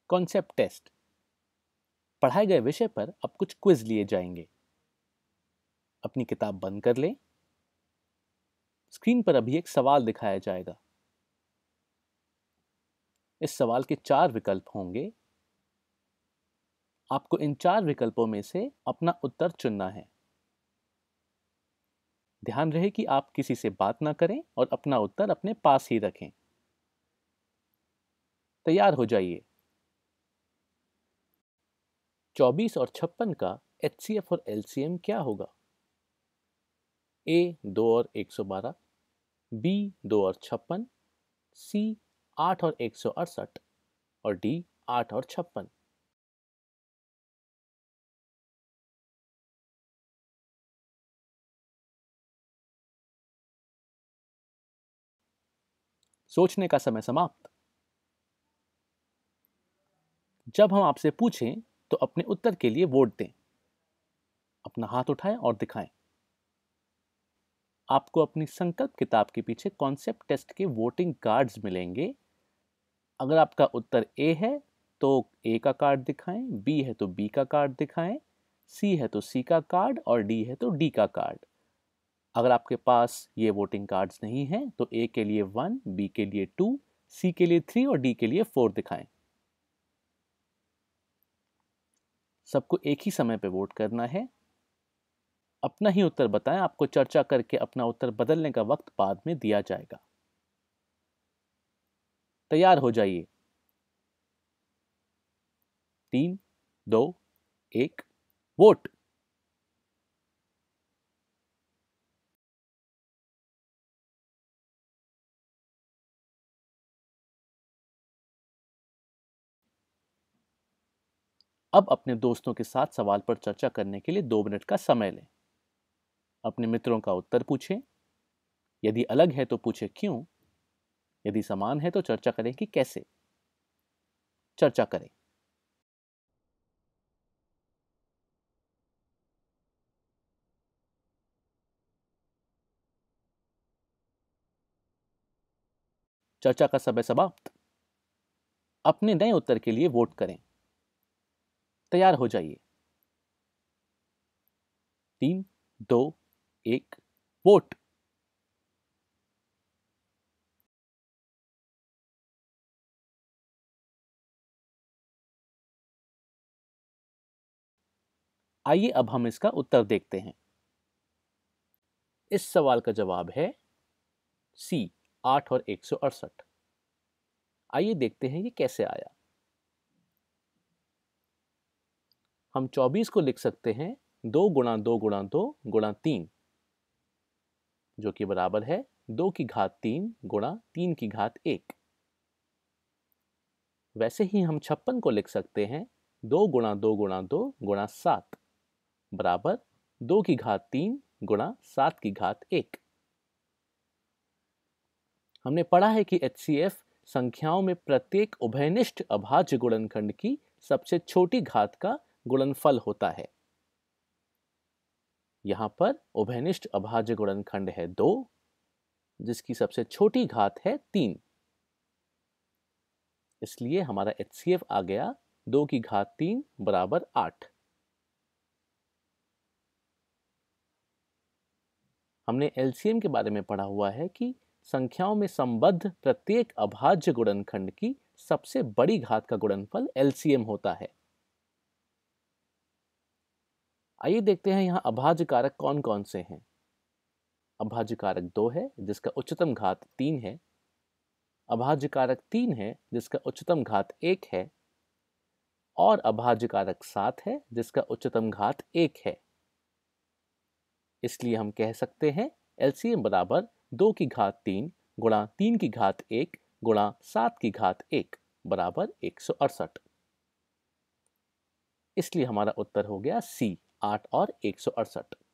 Concept test. पढ़ाए गए विषय पर अब कुछ क्विज लिए जाएंगे। अपनी किताब बंद कर लें। स्क्रीन पर अभी एक सवाल दिखाया जाएगा। इस सवाल के 4 विकल्प होंगे। आपको इन 4 विकल्पों में से अपना उत्तर चुनना है। ध्यान रहे कि आप किसी से बात ना करें और अपना उत्तर अपने पास ही रखें। तैयार हो जाइए। 24 और 56 का HCF और LCM क्या होगा? A 2 और 112, B 2 और 56, C 8 और 168 और D 8 और 56। सोचने का समय समाप्त। जब हम आपसे पूछें तो अपने उत्तर के लिए वोट दें। अपना हाथ उठाएं और दिखाएं। आपको अपनी संकल्प किताब के पीछे कॉन्सेप्ट टेस्ट के वोटिंग कार्ड्स मिलेंगे। अगर आपका उत्तर ए है तो ए का कार्ड दिखाएं, बी है तो बी का कार्ड दिखाएं, सी है तो सी का कार्ड और डी है तो डी का कार्ड। अगर आपके पास ये वोटिंग कार्ड्स नहीं हैं तो ए के लिए 1, बी के लिए 2, सी के लिए 3 और डी के लिए 4 दिखाएं। सबको एक ही समय पे वोट करना है। अपना ही उत्तर बताएं। आपको चर्चा करके अपना उत्तर बदलने का वक्त बाद में दिया जाएगा। तैयार हो जाइए। 3, 2, 1, वोट। अब अपने दोस्तों के साथ सवाल पर चर्चा करने के लिए 2 मिनट का समय लें। अपने मित्रों का उत्तर पूछें। यदि अलग है तो पूछें क्यों। यदि समान है तो चर्चा करें कि कैसे। चर्चा करें। चर्चा का समय समाप्त। अपने नए उत्तर के लिए वोट करें। तैयार हो जाइए। 3, 2, 1, वोट। आइए अब हम इसका उत्तर देखते हैं। इस सवाल का जवाब है सी 8 और 168। आइए देखते हैं ये कैसे आया। हम 24 को लिख सकते हैं 2 गुणा 2 गुणा 2 गुणा 3, जो कि बराबर है 2 की घात 3 गुणा 3 की घात 1। वैसे ही हम 56 को लिख सकते हैं 2 गुणा 2 गुणा 2 गुणा 7, बराबर 2 की घात 3 गुणा 7 की घात 1। हमने पढ़ा है कि HCF संख्याओं में प्रत्येक उभयनिष्ठ अभाज्य गुणनखंड की सबसे छोटी घात का गुणनफल होता है। यहां पर उभयनिष्ठ अभाज्य गुणनखंड है 2, जिसकी सबसे छोटी घात है 3। इसलिए हमारा HCF आ गया 2 की घात 3 बराबर 8। हमने LCM के बारे में पढ़ा हुआ है कि संख्याओं में संबद्ध प्रत्येक अभाज्य गुणनखंड की सबसे बड़ी घात का गुणनफल LCM होता है। आइए देखते हैं यहाँ अभाज्य कारक कौन कौन से हैं। अभाज्य कारक 2 है जिसका उच्चतम घात 3 है। अभाज्य कारक 3 है जिसका उच्चतम घात 1 है। और अभाज्य कारक 7 है जिसका उच्चतम घात 1 है। इसलिए हम कह सकते हैं LCM बराबर 2 की घात 3 गुणा 3 की घात 1 गुणा 7 की घात 1 बराबर 168। इसलिए हमारा उत्तर हो गया C 8 और 168।